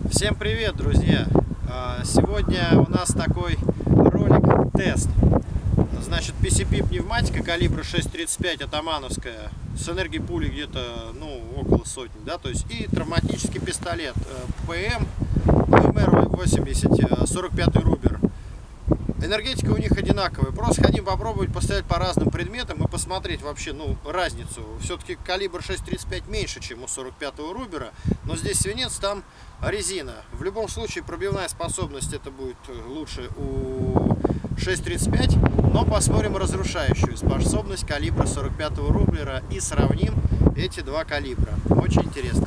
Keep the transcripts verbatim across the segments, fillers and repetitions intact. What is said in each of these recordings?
Всем привет, друзья! Сегодня у нас такой ролик-тест. Значит, пи си пи пневматика калибра шесть тридцать пять атамановская с энергией пули где-то ну, около сотни, да, то есть и травматический пистолет ПМ эм эр восемьдесят сорок пять Рубер. Энергетика у них одинаковая. Просто хотим попробовать пострелять по разным предметам и посмотреть вообще ну, разницу. Все-таки калибр шесть тридцать пять меньше, чем у сорок пятого Рубера, но здесь свинец, там резина. В любом случае пробивная способность это будет лучше у шесть тридцать пять, но посмотрим разрушающую способность калибра сорок пятого Рубера и сравним эти два калибра. Очень интересно.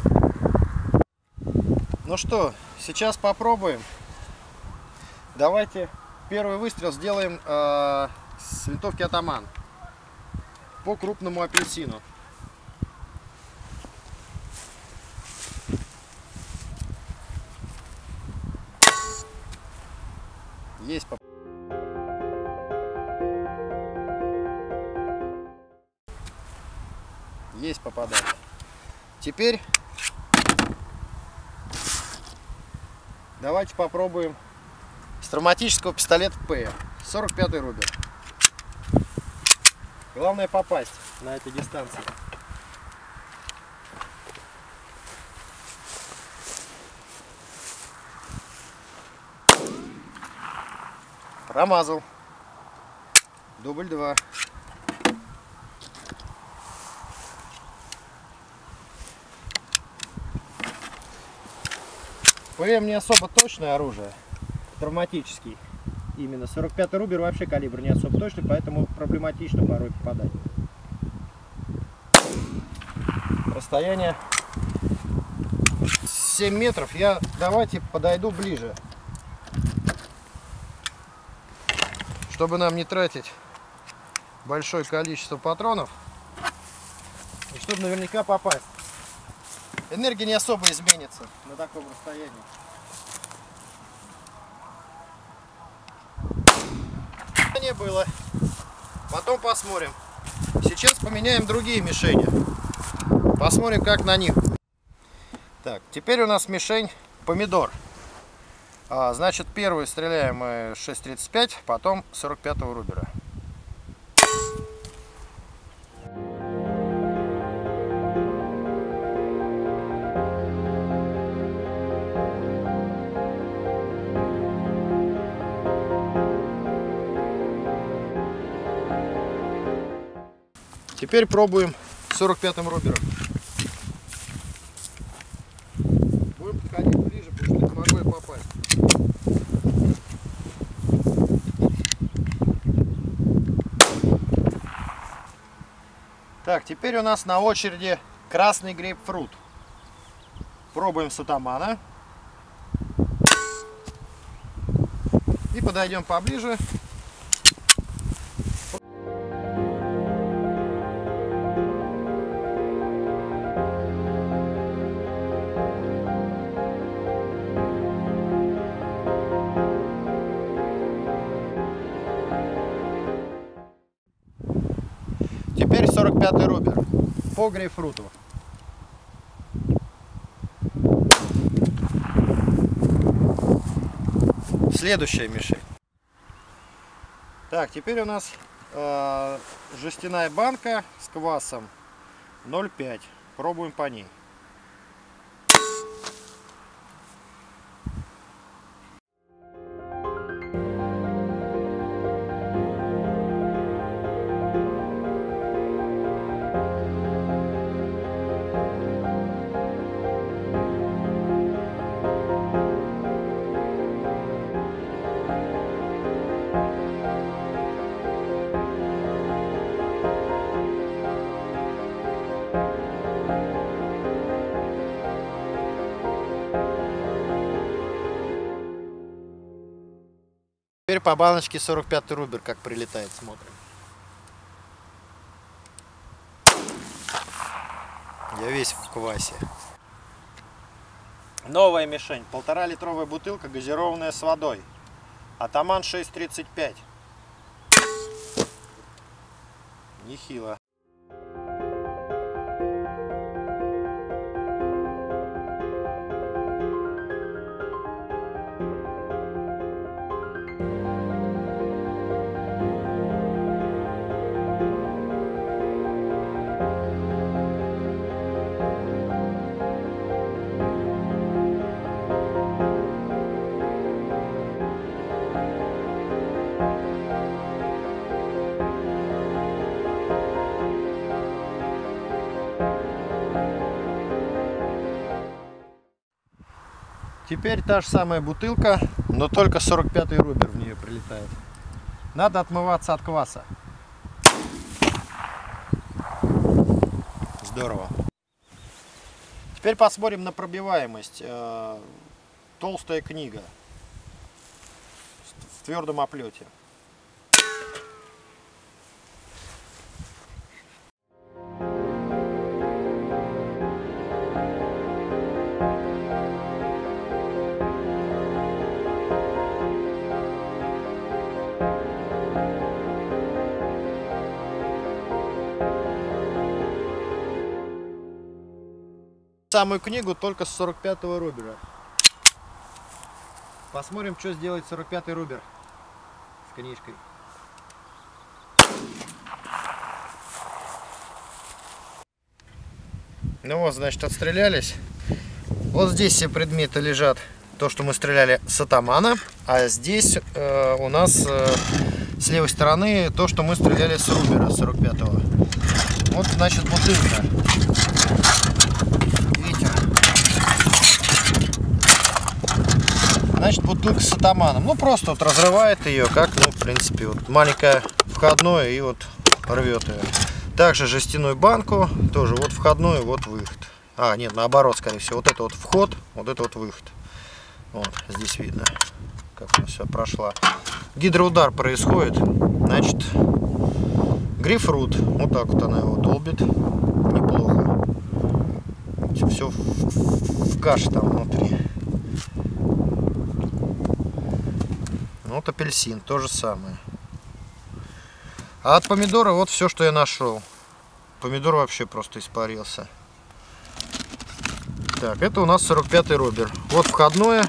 Ну что, сейчас попробуем. Давайте первый выстрел сделаем э, с винтовки Атаман по крупному апельсину. Есть поп... Есть попадание. Теперь давайте попробуем с травматического пистолета ПМ сорок пятый Рубер. Главное попасть на этой дистанции. Промазал. Дубль два. ПМ не особо точное оружие. Травматический. Именно сорок пятый Рубер вообще калибр не особо точный, поэтому проблематично порой попадать. Расстояние семь метров. Я давайте подойду ближе, чтобы нам не тратить большое количество патронов и чтобы наверняка попасть. Энергия не особо изменится на таком расстоянии. Не было. Потом посмотрим. Сейчас поменяем другие мишени. Посмотрим, как на них. Так, теперь у нас мишень помидор. А, значит, первый стреляем мы шесть тридцать пять, потом сорок пятого Рубера. Теперь пробуем сорок пятым Рубером. Будем подходить ближе, потому что не могу я попасть. Так, теперь у нас на очереди красный грейпфрут. Пробуем с атамана. И подойдем поближе. Теперь сорок пятый Рубер по грейпфруту. Следующая мишень. Так, теперь у нас э, жестяная банка с квасом ноль пять. Пробуем по ней. Теперь по баночке сорок пятый Рубер как прилетает, смотрим. Я весь в квасе. Новая мишень. Полтора литровая бутылка, газированная с водой. Атаман шесть тридцать пять. Нехило. Теперь та же самая бутылка, но только сорок пятый рубер в нее прилетает. Надо отмываться от кваса. Здорово. Теперь посмотрим на пробиваемость. Толстая книга в твердом оплете. Самую книгу только с сорок пятого рубера. Посмотрим, что сделает сорок пятый рубер с книжкой. Ну вот, значит, отстрелялись. Вот здесь все предметы лежат. То, что мы стреляли с атамана. А здесь э, у нас э, с левой стороны то, что мы стреляли с рубера сорок пятого. Вот, значит, бутылка. Значит, бутылка с атаманом. Ну, просто вот разрывает ее, как, ну, в принципе, вот маленькое входное и вот рвет ее. Также жестяную банку, тоже вот входной, вот выход. А, нет, наоборот, скорее всего. Вот это вот вход, вот это вот выход. Вот, здесь видно, как она все прошла. Гидроудар происходит, значит, грейпфрут. Вот так вот она его долбит. Неплохо. Все в, в, в каше там внутри. Вот апельсин, то же самое. А от помидора вот все, что я нашел. Помидор вообще просто испарился. Так, это у нас сорок пятый рубер. Вот входное.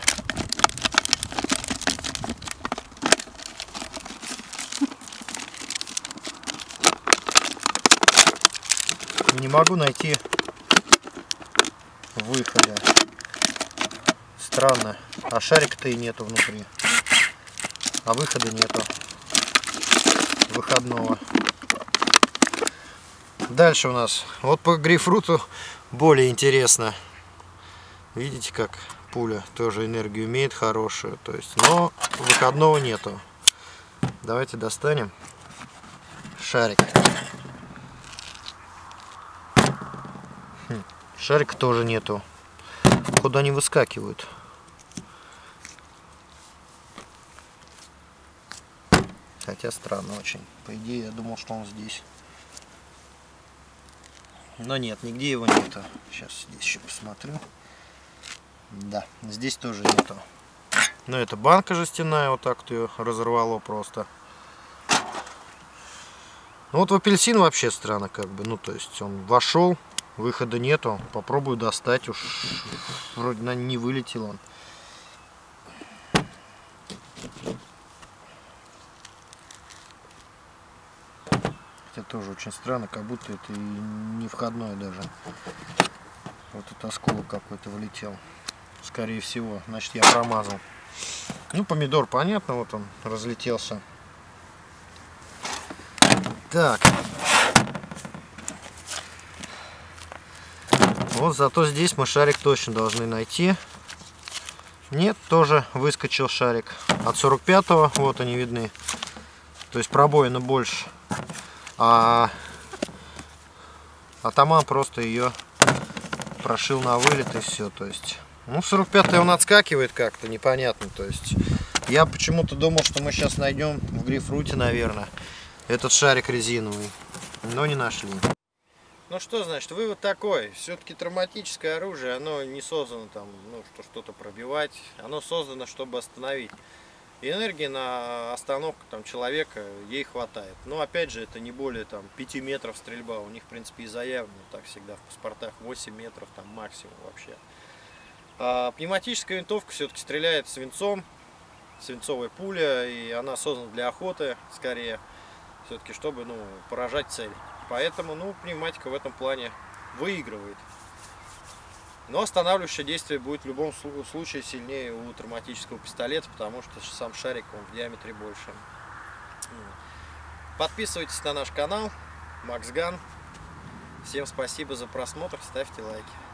Не могу найти выхода. Странно. А шарика-то и нету внутри. А выхода нету. Выходного. Дальше у нас. Вот по грейпфруту более интересно. Видите, как пуля тоже энергию имеет хорошую. То есть, но выходного нету. Давайте достанем шарик. Хм, шарика тоже нету. Куда они выскакивают? Хотя странно очень. По идее, я думал, что он здесь. Но нет, нигде его нету. Сейчас здесь еще посмотрю. Да, здесь тоже нету. Но это банка жестяная, вот так вот ее разорвало просто. Ну вот в апельсин вообще странно, как бы. Ну, то есть он вошел, выхода нету. Попробую достать, уж вроде не вылетел он. Это тоже очень странно, как будто это и не входное даже. Вот этот осколок какой-то вылетел. Скорее всего, значит, я промазал. Ну, помидор, понятно, вот он разлетелся. Так. Вот зато здесь мы шарик точно должны найти. Нет, тоже выскочил шарик. От сорок пятого, вот они видны. То есть пробоина больше. А атаман просто ее прошил на вылет и все. То есть, ну, сорок пятый он отскакивает как-то непонятно. То есть, я почему-то думал, что мы сейчас найдем в грейпфруте, наверное, этот шарик резиновый, но не нашли. Ну что, значит, вывод такой. Все-таки травматическое оружие, оно не создано там, ну, что что-то пробивать, оно создано, чтобы остановить. И энергии на остановку там человека ей хватает. Но опять же, это не более там пяти метров стрельба. У них, в принципе, и заявлено так всегда в паспортах восемь метров там максимум вообще. А пневматическая винтовка все-таки стреляет свинцом, свинцовая пуля, и она создана для охоты скорее, все-таки, чтобы, ну, поражать цель. Поэтому, ну, пневматика в этом плане выигрывает. Но останавливающее действие будет в любом случае сильнее у травматического пистолета, потому что сам шарик он в диаметре больше. Подписывайтесь на наш канал Макс Ган. Всем спасибо за просмотр, ставьте лайки.